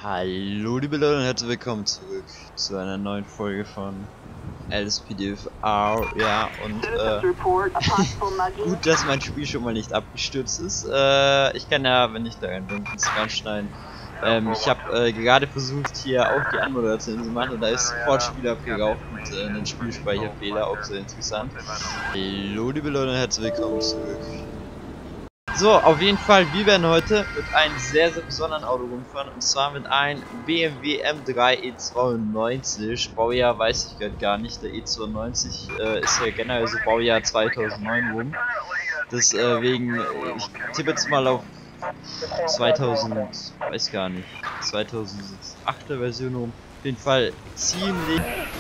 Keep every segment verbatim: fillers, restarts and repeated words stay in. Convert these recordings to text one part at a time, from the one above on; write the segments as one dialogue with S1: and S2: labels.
S1: Hallo liebe Leute und herzlich willkommen zurück zu einer neuen Folge von L S P D F R. Ja, und äh, gut, dass mein Spiel schon mal nicht abgestürzt ist. Äh, ich kann ja, wenn ich da rein bin, reinschneiden. Ähm, ich habe äh, gerade versucht, hier auch die Anmoderation zu machen und da ist sofort Spiel abgeraucht mit äh, einem Spielspeicherfehler, auch sehr interessant. Hallo liebe Leute und herzlich willkommen zurück. So, auf jeden Fall, wir werden heute mit einem sehr, sehr besonderen Auto rumfahren, und zwar mit einem B M W M drei E zweiundneunzig, Baujahr weiß ich gerade gar nicht, der E zweiundneunzig äh, ist ja generell so Baujahr zweitausendneun rum, deswegen, äh, ich tippe jetzt mal auf zweitausend, weiß gar nicht, zweitausendachter Version rum, auf jeden Fall ziemlich...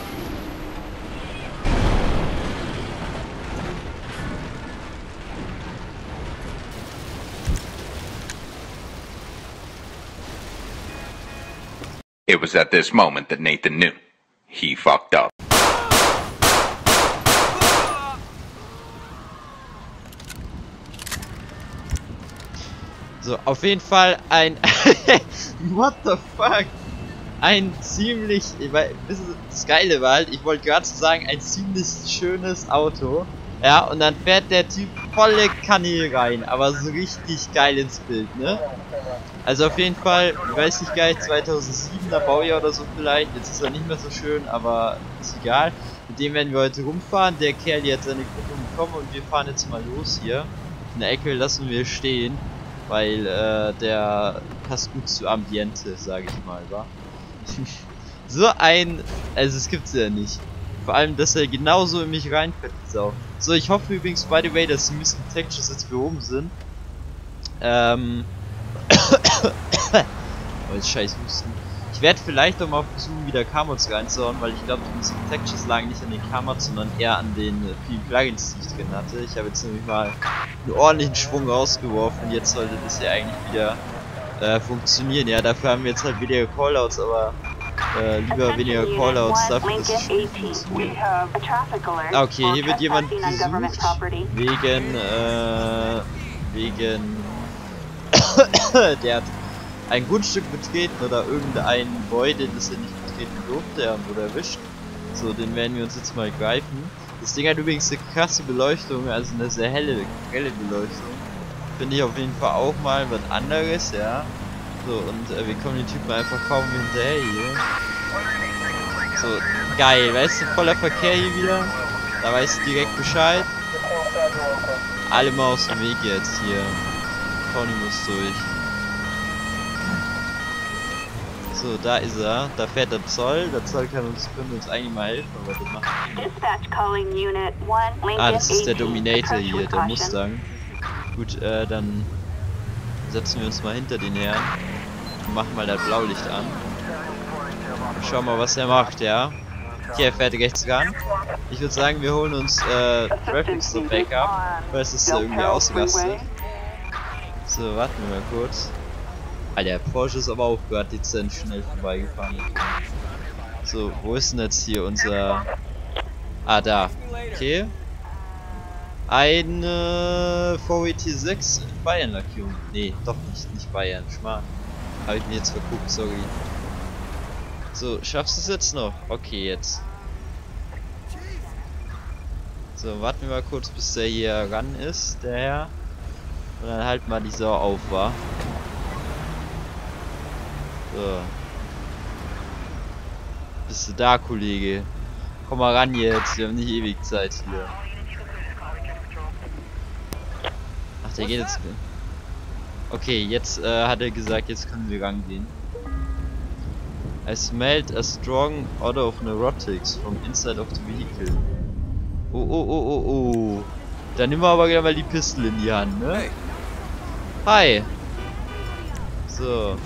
S2: It was at this moment that Nathan knew. He fucked up.
S1: So, auf jeden Fall ein... What the fuck? Ein ziemlich... Das Geile war halt, ich wollte gerade so sagen, ein ziemlich schönes Auto. Ja, und dann fährt der Typ volle Kanne rein, aber so richtig geil ins Bild, ne? Also auf jeden Fall, ich weiß nicht gar nicht, zweitausendsiebener Baujahr oder so vielleicht, jetzt ist er nicht mehr so schön, aber ist egal. Mit dem werden wir heute rumfahren, der Kerl hier hat seine Gruppe bekommen und wir fahren jetzt mal los hier. In der Ecke lassen wir stehen, weil äh, der passt gut zu Ambiente, sage ich mal, wa? So ein, also es gibt's ja nicht. Vor allem, dass er genauso in mich reinfährt, die Sau. So, ich hoffe übrigens, by the way, dass die Missing Textures jetzt behoben sind. Ähm... Oh, jetzt scheiß Husten. Ich werde vielleicht auch mal versuchen, wieder K-Mods reinzuhauen, weil ich glaube, die Missing Textures lagen nicht an den K-Mods, sondern eher an den äh, vielen Plugins, die ich drin hatte. Ich habe jetzt nämlich mal einen ordentlichen Schwung rausgeworfen und jetzt sollte das ja eigentlich wieder äh, funktionieren. Ja, dafür haben wir jetzt halt weniger Callouts, aber äh, lieber weniger Callouts dafür, dass es Spiel funktioniert. Ah, okay, hier wird jemand gesucht wegen, äh, wegen der hat ein Grundstück betreten oder irgendein Gebäude, das er nicht betreten durfte, er wurde erwischt. So, den werden wir uns jetzt mal greifen. Das Ding hat übrigens eine krasse Beleuchtung, also eine sehr helle, helle Beleuchtung. Finde ich auf jeden Fall auch mal was anderes, ja. So, und äh, wir kommen den Typen einfach kaum hinterher hier. So, geil, weißt du, voller Verkehr hier wieder. Da weiß ich direkt Bescheid. Alle mal aus dem Weg jetzt hier. Tony muss durch. So, da ist er. Da fährt der Zoll. Der Zoll kann uns, können uns eigentlich mal helfen, aber das macht nicht. Ah, das ist der Dominator hier, der Mustang. Gut, äh, dann setzen wir uns mal hinter den Herrn und machen mal das Blaulicht an. Schauen mal, was er macht, ja. Hier, er fährt rechts ran. Ich würde sagen, wir holen uns äh, Traffic Stop Backup, falls es da irgendwie ausrastet. So, warten wir mal kurz. Alter, der Porsche ist aber auch gerade dezent schnell vorbeigefahren. So, wo ist denn jetzt hier unser... Ah, da. Okay. Eine V W T sechs Bayern-Lackierung. Nee, doch nicht, nicht Bayern. Schmarrn. Habe ich mir jetzt verguckt, sorry. So, schaffst du es jetzt noch? Okay, jetzt. So, warten wir mal kurz, bis der hier ran ist, der Herr. Und dann halt mal die Sau auf, wa? So. Bist du da, Kollege? Komm mal ran jetzt, wir haben nicht ewig Zeit hier. Ach, der geht jetzt... Okay, jetzt äh, hat er gesagt, jetzt können wir rangehen. I smelled a strong odor of neurotics from inside of the vehicle. Oh, oh, oh, oh, oh. Dann nehmen wir aber gleich mal die Pistole in die Hand, ne? Hi. So.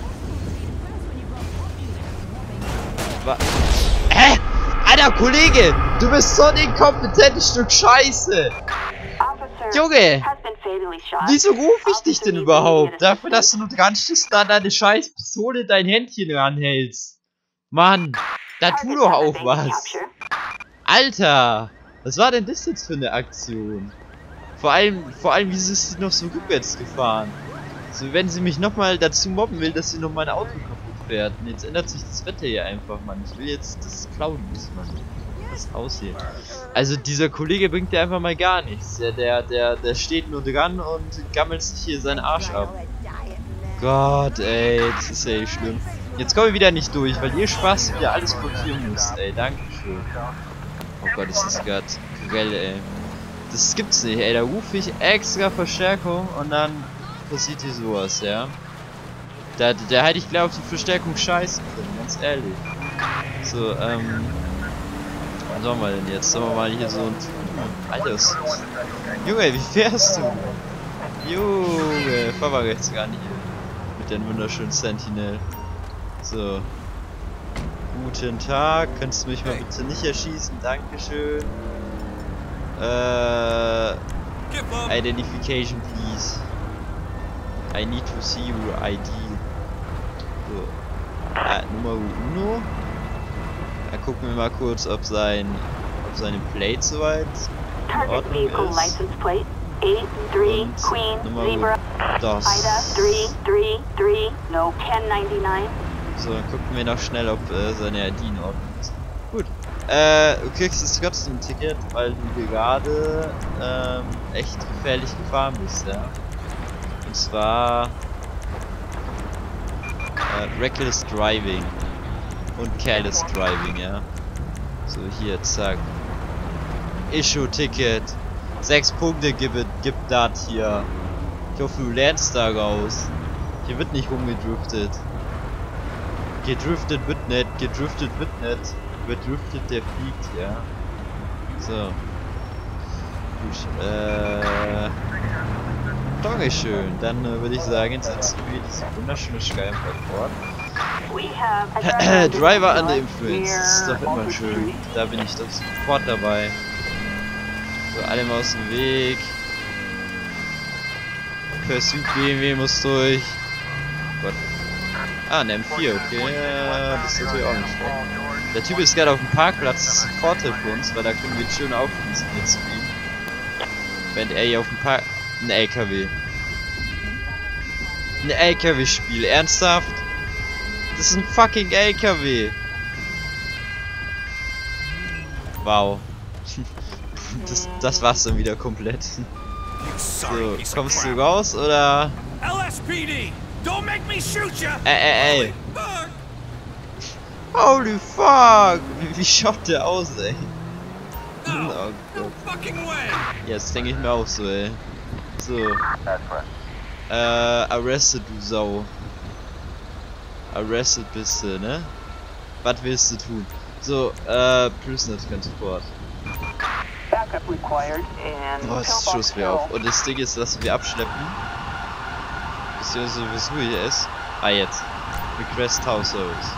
S1: Wa Hä? Alter, Kollege! Du bist so ein inkompetentes Stück Scheiße! Junge! Wieso rufe ich dich denn überhaupt? Dafür, dass du nur dran stehst und an deine scheiß Pistole dein Händchen ranhältst. Mann, da tu doch auch was. Alter! Was war denn das jetzt für eine Aktion? Vor allem, vor allem, wieso ist sie noch so rückwärts gefahren? So, wenn sie mich nochmal dazu mobben will, dass sie noch mein Auto kaputt fährt. Und jetzt ändert sich das Wetter hier einfach, Mann. Ich will jetzt, dass es cloudy ist, Mann. Das aussehen. Also dieser Kollege bringt dir einfach mal gar nichts. Der, der, der, der steht nur dran und gammelt sich hier seinen Arsch ab. Gott, ey, das ist ja echt schlimm. Jetzt kommen wir wieder nicht durch, weil ihr Spaß wieder alles blockieren müsst, ey. Dankeschön. Oh Gott, ist das gerade grell, ey. Das gibt's nicht, ey. Da rufe ich extra Verstärkung und dann passiert hier sowas, ja. Da, da hätte ich, glaube ich, die Verstärkung scheißen können, ganz ehrlich. So, ähm... was sollen wir denn jetzt? Sollen wir mal hier so ein... Alter, was... Junge, wie fährst du? Junge, fahr mal rechts gar nicht hier. Mit den wunderschönen Sentinel. So. Guten Tag. Könntest du mich mal bitte nicht erschießen? Dankeschön. Äh... Identification, please. I need to see your I D. So. Äh, Nummer uno. Da gucken wir mal kurz, ob sein, ob seine Plate soweit in Ordnung ist. Und Nummer das. So, dann gucken wir noch schnell, ob äh, seine I D in Ordnung ist. Gut. Äh, du kriegst jetzt trotzdem ein Ticket, weil du gerade ähm, echt gefährlich gefahren bist, ja. Und zwar äh, Reckless Driving. Und Careless Driving, ja. So, hier, zack. Issue-Ticket. Sechs Punkte gibt, gibt das hier. Ich hoffe, du lernst da raus. Hier wird nicht rumgedriftet. Gedriftet wird nicht, gedriftet wird nicht. Wer driftet, der fliegt, ja. So. Gut, äh... Dankeschön. Dann äh, würde ich sagen, jetzt setzen wir diese wunderschöne Schreiben fort. Driver under Influence, das ist doch immer schön. Da bin ich doch sofort dabei. So, alle mal aus dem Weg. Pursuit B M W muss durch. Gott. Ah, eine M vier, okay. Ja, das ist natürlich auch nicht schlecht. Der Typ ist gerade auf dem Parkplatz, das ist ein Vorteil für uns, weil da können wir schön aufschließen jetzt zu ihm. Während er hier auf dem Park... Ein L K W. Ein L K W-Spiel, ernsthaft? Das ist ein fucking L K W. Wow. Das, das war's dann wieder komplett. So, kommst du raus oder?
S3: L S P D! Don't make me shoot you!
S1: Ey, ey, ey. Holy fuck! Wie, wie schaut der aus, ey?
S3: No,
S1: Oh
S3: no
S1: Gott.
S3: fucking way!
S1: Jetzt denke ich mir auch so, ey. So. Äh, arrested, du Sau. Arrested bist du, ne? Was willst du tun? So, äh, Prisoner Transport. Oh, das Schuss mir auf. Und das Ding ist, dass wir abschleppen. Beziehungsweise wieso hier ist. Ah, jetzt. Request House Service.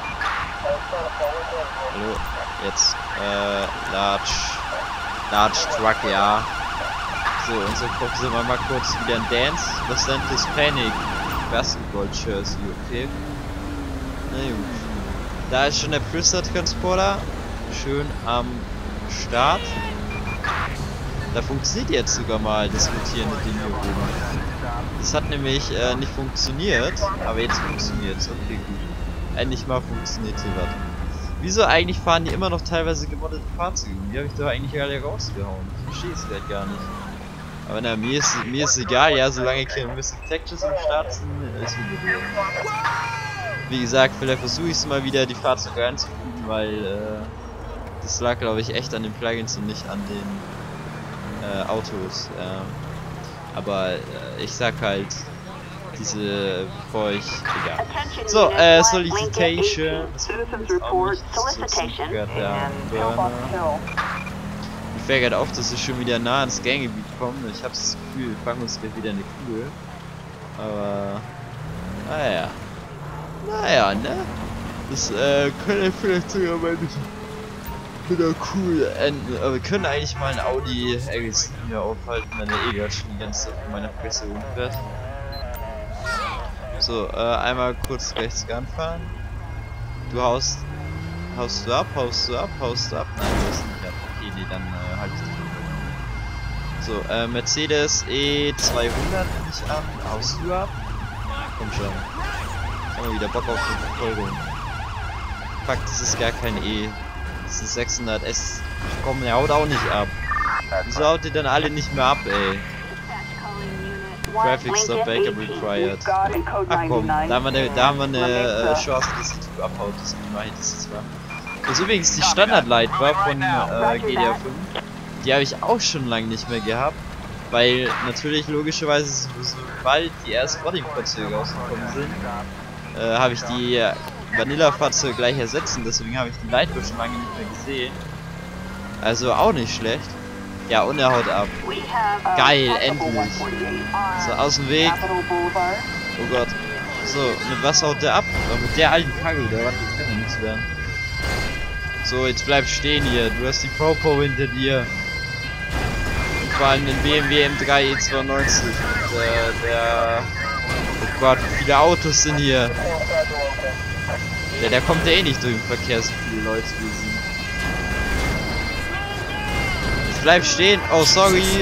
S1: Hallo, jetzt. Äh, Large. Large Truck, ja. So, und so gucken Sie mal, mal kurz wieder ein Dance. Was nennt das Panic? Basketball Jersey, okay. Na gut. Da ist schon der Prisoner Transporter. Schön am Start. Da funktioniert jetzt sogar mal das rotierende Ding hier oben. Das hat nämlich äh, nicht funktioniert, aber jetzt funktioniert es. Okay, gut. Endlich mal funktioniert hier was. Wieso eigentlich fahren die immer noch teilweise gemoddete Fahrzeuge? Die habe ich doch eigentlich alle rausgehauen. Ich verstehe es halt gar nicht. Aber na, mir ist mir ist egal, ja, solange keine Mystic Textures am Start sind, ist mir gut. Wie gesagt, vielleicht versuche ich es mal wieder, die Fahrzeuge einzufügen, weil äh, das lag, glaube ich, echt an den Plugins und nicht an den äh, Autos. Äh. Aber äh, ich sag halt, diese, bevor ich, egal. So, äh, Solicitation, das ist auch nicht, das ist gerade der Burner. Ich fällt gerade auf, dass wir schon wieder nah ans Ganggebiet kommen. Ich habe das Gefühl, wir fangen uns gleich wieder eine Kugel. Aber, naja. Naja, ne? Das äh, könnte vielleicht sogar mal nicht wieder cool enden. Aber wir können eigentlich mal ein Audi R S hier aufhalten, wenn der eh gerade schon die ganze Zeit von meiner Fresse rumfährt. So, äh, einmal kurz rechts ranfahren. Du haust. Haust du ab, haust du ab, haust du ab? Nein, du hast nicht ab. Okay, nee, dann äh, halt ich dich. So, äh, Mercedes E zweihundert nehme ich an. Haust du ab? Komm schon. Immer wieder Bock auf die Verfolgung. Fuck, das ist gar kein E. Das ist sechshundert S. Komm, der haut auch nicht ab. Wieso haut ihr dann alle nicht mehr ab, ey? Traffic Stop Backup required. Ach komm, da haben wir eine, da haben wir eine äh, Chance, dass die Typ abhaut. Deswegen mache ich das jetzt mal. Das ist übrigens die Standard-Light war von äh, G D A fünf. Die habe ich auch schon lange nicht mehr gehabt. Weil natürlich logischerweise, sobald die ersten Modding-Fahrzeuge rausgekommen sind, äh, habe ich die Vanilla-Fahrzeuge gleich ersetzt. Deswegen habe ich die Light schon lange nicht mehr gesehen. Also auch nicht schlecht. Ja, und er haut ab. Geil, endlich. So, aus dem Weg. Oh Gott. So, mit was haut der ab? Aber mit der alten Karre, der war das kann ja nichts werden. So, jetzt bleib stehen hier. Du hast die Pro-Po hinter dir. Und vor allem den B M W M drei E zweiundneunzig. Und, äh, der... Oh Gott, wie viele Autos sind hier? Der, der kommt ja eh nicht durch den Verkehr, so viele Leute wie sind. Bleib stehen. Oh, sorry.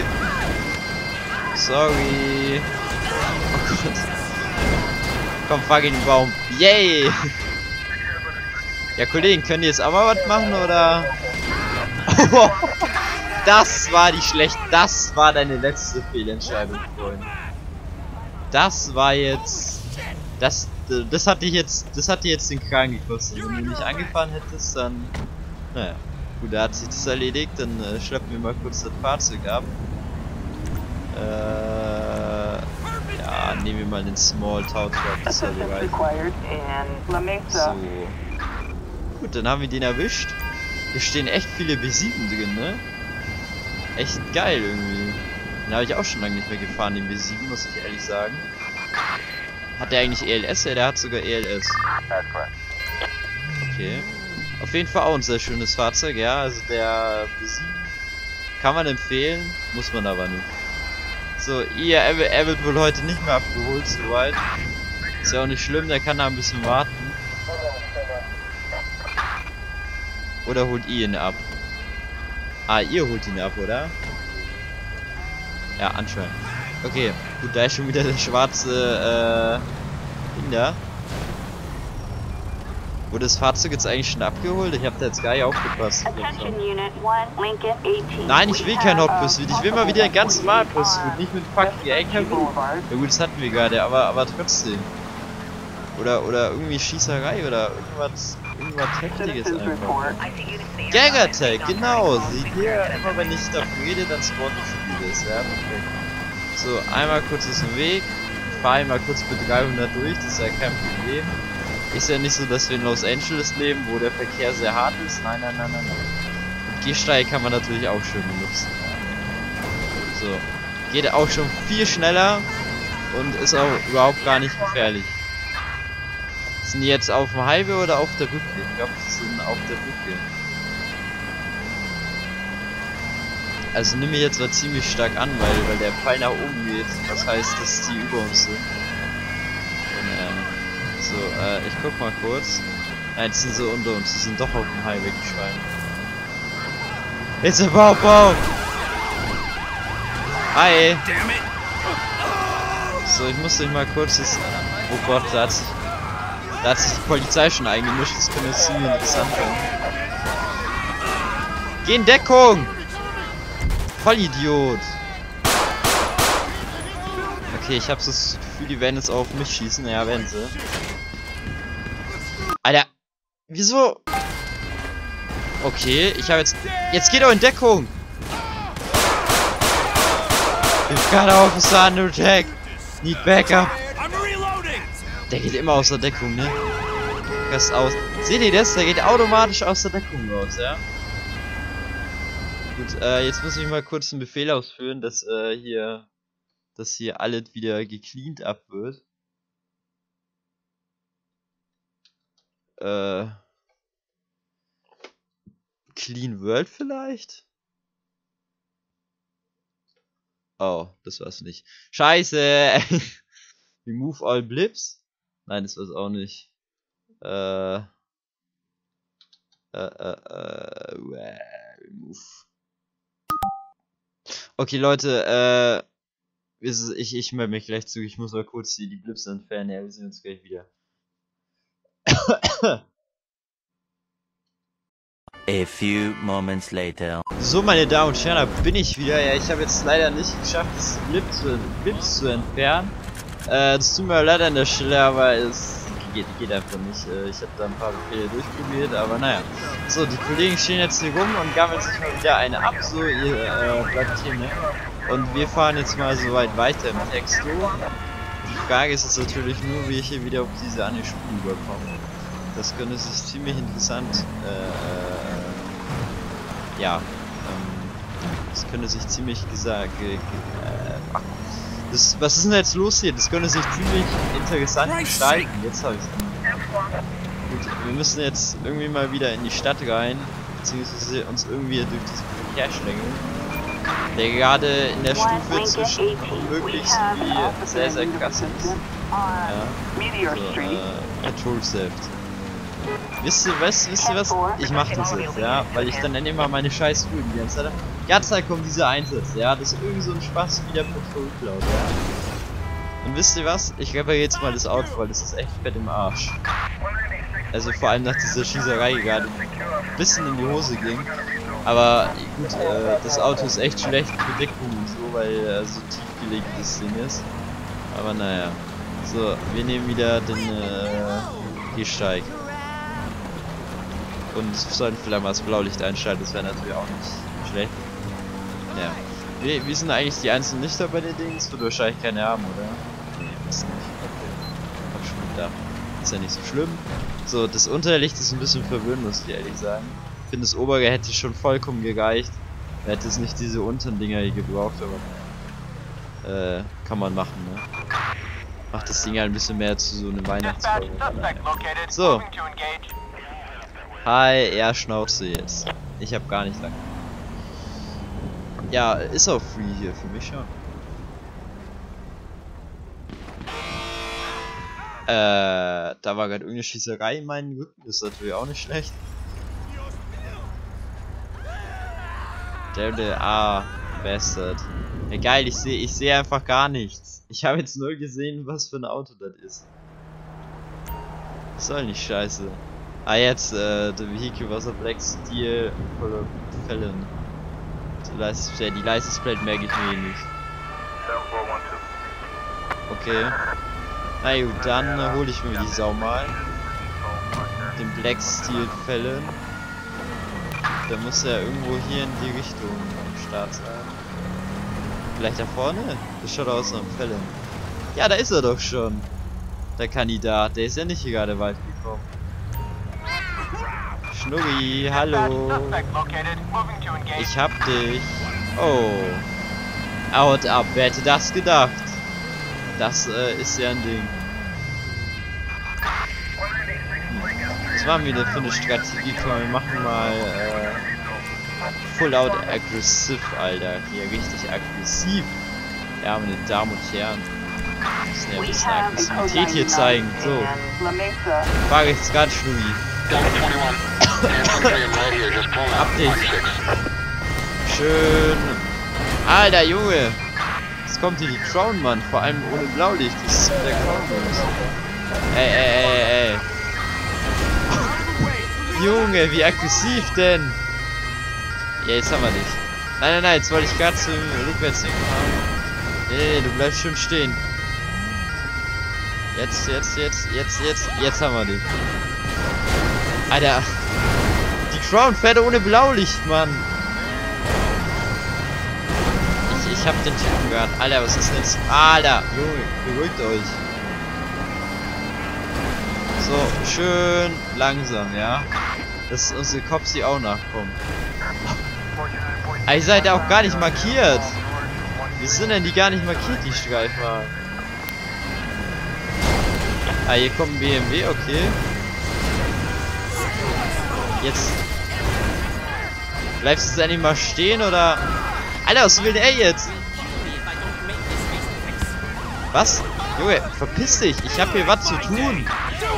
S1: Sorry. Oh Gott. Komm, fucking Baum. Yay. Ja, Kollegen, könnt ihr jetzt auch mal was machen, oder? Oh, das war die schlecht. Das war deine letzte Fehlentscheidung, Freunde. Das war jetzt... Das, das hat dich jetzt... Das hat dir jetzt den Kragen gekostet. Wenn du nicht angefahren hättest, dann... Naja. Gut, da hat sich das erledigt, dann äh, schleppen wir mal kurz das Fahrzeug ab. Äh, ja, nehmen wir mal den Small Tow Truck, das soll reichen. So. Gut, dann haben wir den erwischt. Hier stehen echt viele B sieben drin, ne? Echt geil irgendwie. Den habe ich auch schon lange nicht mehr gefahren, den B sieben, muss ich ehrlich sagen. Hat der eigentlich E L S? Ja, der hat sogar E L S. Okay. Auf jeden Fall auch ein sehr schönes Fahrzeug, ja, also der B sieben kann man empfehlen, muss man aber nicht. So, ihr, er, er wird wohl heute nicht mehr abgeholt, soweit. Ist ja auch nicht schlimm, der kann da ein bisschen warten. Oder holt ihr ihn ab? Ah, ihr holt ihn ab, oder? Ja, anscheinend. Okay, gut, da ist schon wieder der schwarze, äh, Ding da. Wurde das Fahrzeug jetzt eigentlich schon abgeholt? Ich habe da jetzt gar nicht aufgepasst. Nein, ich will kein Hot-Pursuit. Ich will mal wieder ein ganz normales Pursuit. Nicht mit fucking L K W. Ja gut, das hatten wir gerade, aber, aber trotzdem. Oder, oder irgendwie Schießerei oder irgendwas, irgendwas Heftiges einfach. Gang Attack, genau. Seht ihr, immer wenn ich davon rede, dann spawnt ich vieles. Ja, perfekt. So, einmal kurz aus dem Weg. Ich fahre einmal kurz mit dreihundert durch, das ist ja kein Problem. Ist ja nicht so, dass wir in Los Angeles leben, wo der Verkehr sehr hart ist. Nein, nein, nein, nein, nein. Und Gehsteige kann man natürlich auch schön benutzen. So. Geht auch schon viel schneller und ist auch überhaupt gar nicht gefährlich. Sind die jetzt auf dem Highway oder auf der Brücke? Ich glaube, sie sind auf der Brücke. Also nimm mich jetzt mal ziemlich stark an, weil, weil der Pfeil nach oben geht. Das heißt, dass die über uns sind. Und, ähm, so, äh, ich guck mal kurz. Nein, die sind so unter uns. Die sind doch auf dem Highway, die Schweine. It's a Bau Bau! Hi! So, ich muss dich mal kurz das... Oh Gott, da hat sich... Da hat sich die Polizei schon eingemischt. Das könnte jetzt ziemlich interessant werden. Geh in Deckung! Vollidiot! Okay, ich habe so das Gefühl, die werden jetzt auch auf mich schießen. Ja, werden sie. Alter! Wieso? Okay, ich habe jetzt... Jetzt geht er in Deckung! We've got an officer under attack! Need backup! Der geht immer aus der Deckung, ne? Rest aus. Seht ihr das? Der geht automatisch aus der Deckung raus, ja? Gut, äh, jetzt muss ich mal kurz einen Befehl ausführen, dass äh, hier... dass hier alles wieder gecleant ab wird. Äh... Clean World vielleicht? Oh, das war's nicht. Scheiße! Remove all blips? Nein, das war's auch nicht. Äh... Äh, äh, äh... Remove. Okay, Leute, äh... Ich, ich melde mich gleich zu. Ich muss mal kurz die, die Blips entfernen. Ja, wir sehen uns gleich wieder.
S4: A few moments later.
S1: So, meine Damen und Herren, da bin ich wieder. Ja, ich habe jetzt leider nicht geschafft, das Blip zu, Blips zu entfernen. Äh, das tut mir leider an der Stelle, aber es geht, geht einfach nicht. Äh, ich habe da ein paar Befehle durchprobiert, aber naja. So, die Kollegen stehen jetzt hier rum und gammeln sich mal wieder eine ab. So, ihr äh, bleibt hier, ne? Und wir fahren jetzt mal so weit weiter im Text. Die Frage ist jetzt natürlich nur, wie ich hier wieder auf diese eine Spur überkomme. Das könnte sich ziemlich interessant, äh, äh ja, ähm, das könnte sich ziemlich gesagt, äh, ach, das, was ist denn jetzt los hier? Das könnte sich ziemlich interessant gestalten. Jetzt habe ich es. Gut, wir müssen jetzt irgendwie mal wieder in die Stadt rein, beziehungsweise uns irgendwie durch diesen Verkehr schlängeln, der gerade in der Stufe zwischen unmöglichst wie sehr, sehr krass ist. Ja, so, äh, Control Theft. Wisst ihr was, wisst ihr was? Ich mach das jetzt, ja, weil ich dann nenne immer meine scheiß Grünen die ganze Zeit. Die ganze Zeit kommen diese Einsätze, ja, das ist irgendwie so ein Spaß wie der Patrol Cloud, ja. Und wisst ihr was? Ich repariere jetzt mal das Auto, weil das ist echt fett im Arsch. Also vor allem nach dieser Schießerei gerade ein bisschen in die Hose ging. Aber gut, äh, das Auto ist echt schlecht für Deckung und so, weil äh, so tief gelegt das Ding ist. Aber naja. So, wir nehmen wieder den äh, Gehsteig. Und sollten vielleicht mal das Blaulicht einschalten, das wäre natürlich auch nicht schlecht. Ja. Wir, wir sind eigentlich die einzelnen Lichter bei den Dings, wird wahrscheinlich keine haben, oder? Nee, ist nicht. Okay. Hab schon gedacht. Ist ja nicht so schlimm. So, das Unterlicht ist ein bisschen verwirrend, muss ich ehrlich sagen. Ich finde, das obere hätte schon vollkommen gereicht. Er hätte es nicht diese unteren Dinger hier gebraucht, aber äh, kann man machen, ne? Macht das Ding halt ein bisschen mehr zu so einem Weihnachtsfeuer. So. Hi, er Schnauze jetzt. Ich hab gar nicht lang. Ja, ist auch free hier, für mich schon. Äh, da war gerade irgendeine Schießerei in meinen Rücken, ist natürlich auch nicht schlecht. Der, der, ah, Bastard. Ja, geil, ich sehe ich sehe einfach gar nichts. Ich habe jetzt nur gesehen, was für ein Auto das ist. Das soll nicht scheiße. Ah, jetzt, äh, the vehicle was a black steel for Felon. Die License, ja, die License Plate merke ich mir eh nicht. Okay. Na gut, dann äh, hole ich mir die Sau mal. Den Black Steel Felon. Der muss ja irgendwo hier in die Richtung am Start sein. Vielleicht da vorne? Das schaut aus nach einem Felon. Ja, da ist er doch schon. Der Kandidat, der ist ja nicht hier gerade weit gekommen. Schnurri, hallo. Ich hab dich. Oh. Haut ab, wer hätte das gedacht? Das äh, ist ja ein Ding. Hm. Was machen wir denn für eine Strategie? Komm, wir machen mal äh, Full Out Aggressive, Alter. Hier richtig aggressiv. Ja, meine Damen und Herren. Wir müssen ja ein bisschen Aggressivität hier zeigen. So. Frage jetzt gerade, Schnurri. Hab dich. Schön. Alter Junge. Jetzt kommt hier die Crown, Mann. Vor allem ohne Blaulicht. Das ist der Crown, Mann. Ey, ey, ey, ey. Junge, wie aggressiv denn? Ja, jetzt haben wir dich. Nein, nein, nein. Jetzt wollte ich gerade zum Rückwärts hinfahren. Nee, nee, nee, du bleibst schön stehen. Jetzt, jetzt, jetzt, jetzt, jetzt. Jetzt haben wir dich. Alter. Die Crown fährt ohne Blaulicht, Mann. Ich, ich hab den Typen gehört. Alter, was ist denn jetzt? Alter, Junge, beruhigt euch. So, schön langsam, ja. Dass unsere Cops hier auch nachkommen. Ihr seid ja auch gar nicht markiert. Wie sind denn die gar nicht markiert, die Streifwagen? Ah, hier kommt ein B M W, okay. Jetzt. Bleibst du jetzt endlich mal stehen, oder? Alter, was will der jetzt? Was? Junge, verpiss dich. Ich hab hier was zu tun.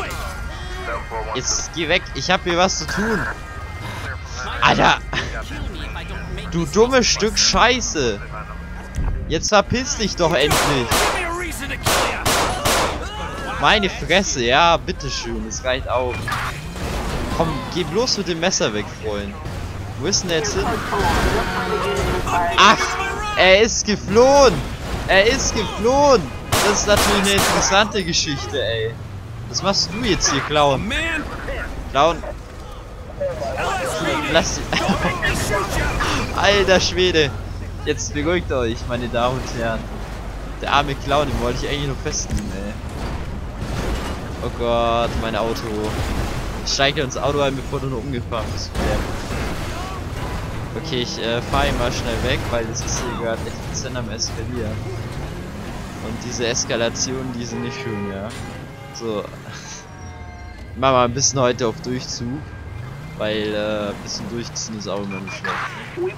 S1: Jetzt geh weg. Ich hab hier was zu tun. Alter. Du dummes Stück Scheiße. Jetzt verpiss dich doch endlich. Meine Fresse, ja, bitteschön, das reicht auch. Komm, geh bloß mit dem Messer weg, Freund. Wo ist denn der jetzt hin? Ach, er ist geflohen! Er ist geflohen! Das ist natürlich eine interessante Geschichte, ey. Was machst du jetzt hier, Clown? Clown. Lass Alter Schwede. Jetzt beruhigt euch, meine Damen und Herren. Der arme Clown, den wollte ich eigentlich nur festnehmen, ey. Oh Gott, mein Auto. Ich steige ins Auto ein, bevor du nur umgefahren bist. Okay, ich äh, fahre ihn mal schnell weg, weil das ist hier gerade echt ein bisschen am Eskalieren. Und diese Eskalation, die sind nicht schön, ja. So. Machen wir ein bisschen heute auf Durchzug. Weil äh, ein bisschen durchziehen ist auch immer nicht schlecht. Ne?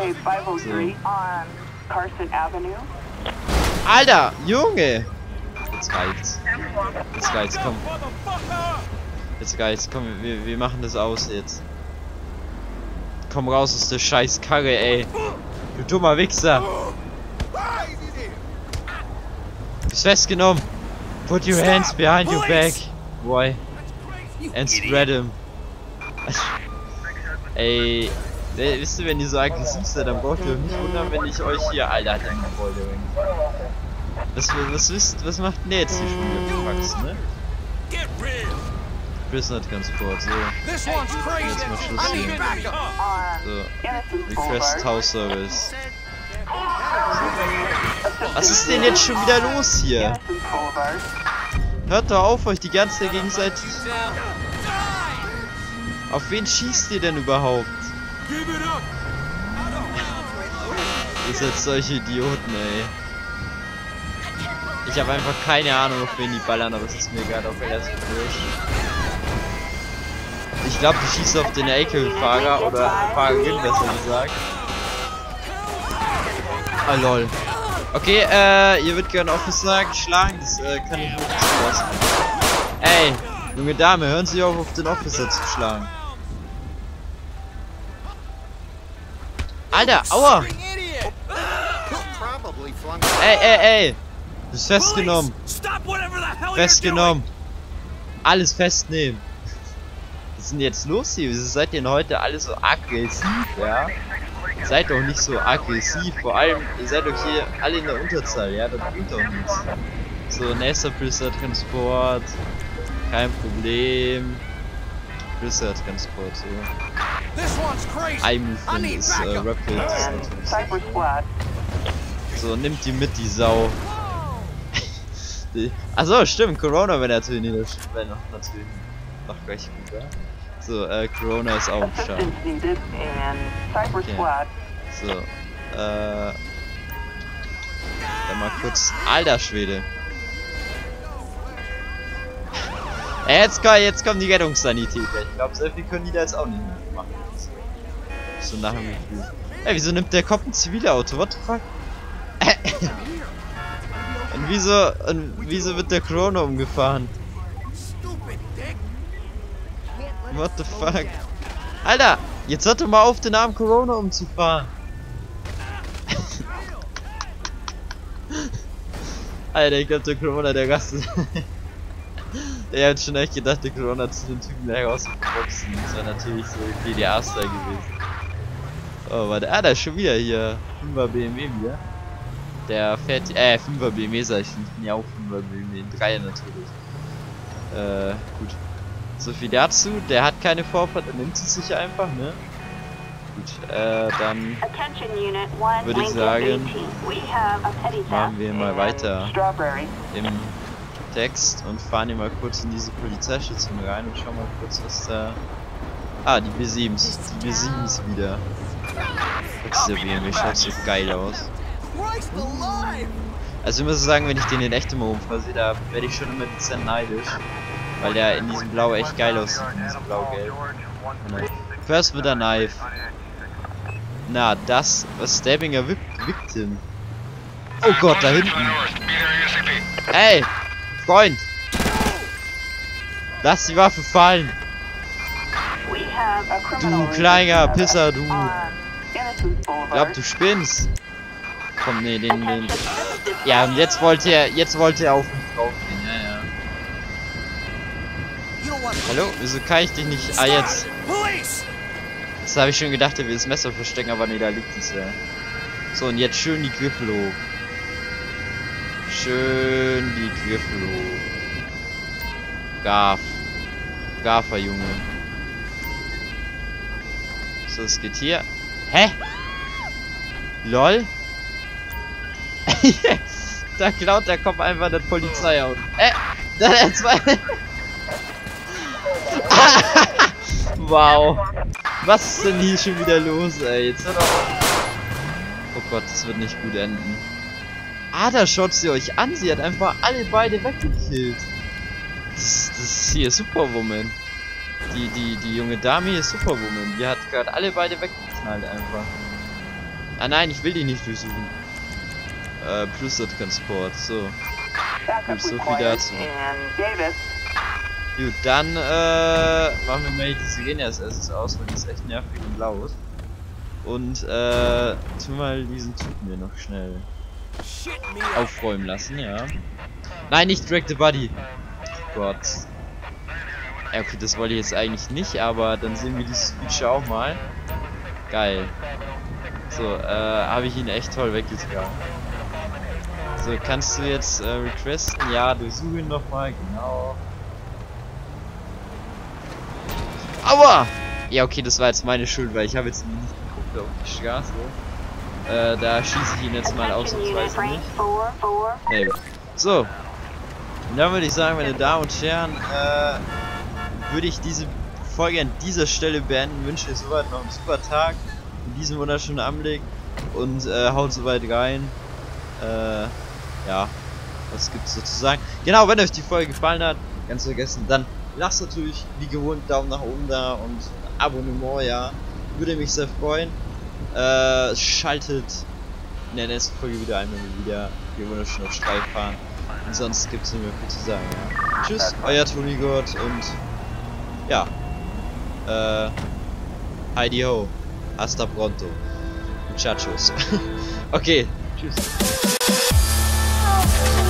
S1: So. Alter, Junge! Jetzt reicht's. Jetzt reicht's, komm. Jetzt reicht's, komm, wir, wir machen das aus jetzt. Komm raus aus der scheiß Karre, ey. Du dummer Wichser. Bist festgenommen. Put your hands behind your back, boy. And spread him. Ey, wisst ihr, wenn ihr so aggressiv seid, dann braucht ihr euch nicht wundern, wenn ich euch hier... Alter, hat ein Gebäude. Was, was wisst, was macht denn der jetzt hier schon wieder Fax, ne? Prisoner Transport, so. Jetzt mal Schluss hier. So. Request House Service. So. Was ist denn jetzt schon wieder los hier? Hört doch auf, euch die ganze Zeit gegenseitig... Auf wen schießt ihr denn überhaupt? Ihr seid solche Idioten, ey. Ich habe einfach keine Ahnung, auf wen die ballern, aber es ist mir gerade auf erst wurscht. Ich glaube, die schießen auf den Ekel-Fahrer oder Fahrerin, besser gesagt. Ah, lol. Okay, äh, ihr würdet gerne Officer geschlagen, das äh, kann ich nicht zulassen. Ey, junge Dame, hören Sie auf, auf den Officer zu schlagen. Alter, aua! Ey, ey, ey! Du bist festgenommen! Festgenommen! Alles festnehmen! Was ist denn jetzt los hier? Wieso seid ihr denn heute alle so aggressiv, ja? Seid doch nicht so aggressiv, vor allem, ihr seid doch hier alle in der Unterzahl, ja? Das bringt doch nichts. So, nächster Prisoner Transport. Kein Problem. Prisoner Transport, so. iMovement ist äh, Rapid. So, nimmt die mit, die Sau. die, Achso, stimmt, Corona wäre natürlich nicht, wäre noch natürlich noch gleich gut, ja? So, äh, Corona ist auch am Start. Okay. So, äh. Dann mal kurz. Alter Schwede. Jetzt, jetzt kommt die Rettungssanität. Ich glaube, so viel können die da jetzt auch nicht mehr machen. So nach dem Gefühl. Ey, wieso nimmt der Kopf ein Zivilauto? What the fuck? Und wieso, und wieso wird der Corona umgefahren? What the fuck? Alter, jetzt hört doch mal auf, den armen Corona umzufahren. Alter, ich glaube, der Corona, der Gast ist... Der hat schon echt gedacht, der Corona zu den Typen herausgeboxen. Das wäre natürlich so D D R-Style gewesen. Oh, warte. Ah, da ist schon wieder hier. fünfer B M W wieder. Der fährt. Äh, fünfer B M W sag ich nicht. Ich bin ja auch fünfer B M W. Ein Dreier natürlich. Äh, gut. So viel dazu. Der hat keine Vorfahrt. Er nimmt sie sich einfach, ne? Gut, äh, dann würde ich sagen, machen wir mal weiter im Text und fahren hier mal kurz in diese Polizeistation rein und schauen mal kurz, was da... Ah, die B sieben, die B sieben ist wieder. Guckst du, der B M W schaut so geil aus. Also ich muss sagen, wenn ich den in echt immer rumfahre, da werde ich schon immer dezent neidisch. Weil der in diesem Blau echt geil aussieht, in diesem Blau-Gelb. First with a knife. Na, das, was Stabbinger Victim. Oh Gott, da hinten. Ey, Freund. Lass die Waffe fallen. Du kleiner Pisser, du. Ich glaub, du spinnst. Komm, nee, den, den. Ja, und jetzt wollte er, jetzt wollte er auf mich draufgehen, ja, ja. Hallo? Wieso kann ich dich nicht... Ah, jetzt.
S3: Police!
S1: Das habe ich schon gedacht, er will das Messer verstecken, aber nee, da liegt es ja. So, und jetzt schön die Griffel hoch. Schön die Griffel hoch. Gaff. Gaffer, Junge. So, es geht hier. Hä? LOL? Da klaut der Kopf einfach das Polizeiauto. Äh, da der zwei. Wow. Was ist denn hier schon wieder los, ey? Jetzt hör doch. Oh Gott, das wird nicht gut enden. Ah, da schaut sie euch an. Sie hat einfach alle beide weggekillt. Das, das ist hier Superwoman. Die, die, die junge Dame hier ist Superwoman. Die hat gerade alle beide weggeknallt einfach. Ah nein, ich will die nicht durchsuchen. Äh, plus das Transport. So. Gut, so viel dazu. Gut, dann äh, machen wir mal die Sirene als erstes aus, weil die ist echt nervig und laut. Und äh, tun mal diesen Typen hier noch schnell aufräumen lassen, ja. Nein, nicht Drag the Body. Gott. Ja, okay, das wollte ich jetzt eigentlich nicht, aber dann sehen wir dieses Feature auch mal. Geil. So, äh, habe ich ihn echt toll weggetragen. So, kannst du jetzt äh, requesten? Ja, durchsuche ihn nochmal, genau. Aua! Ja, okay, das war jetzt meine Schuld, weil ich habe jetzt nicht geguckt auf die Straße. Äh, da schieße ich ihn jetzt mal ausnahmsweise nicht. Nee. So. Und dann würde ich sagen, meine Damen und Herren, äh, würde ich diese Folge an dieser Stelle beenden. Wünsche euch soweit noch einen super Tag in diesem wunderschönen Anblick und äh, haut soweit rein. Äh, ja, was gibt's sozusagen? Genau, wenn euch die Folge gefallen hat, ganz vergessen, dann lasst natürlich wie gewohnt Daumen nach oben da und Abonnement, ja, würde mich sehr freuen. Äh, schaltet in der nächsten Folge wieder ein, wenn wir wieder hier wunderschön auf Streif fahren. Und sonst gibt's nicht mehr viel zu sagen, ja. Tschüss, euer Tony Gott und ja, äh, Heidi Ho, hasta pronto, muchachos. Okay, tschüss.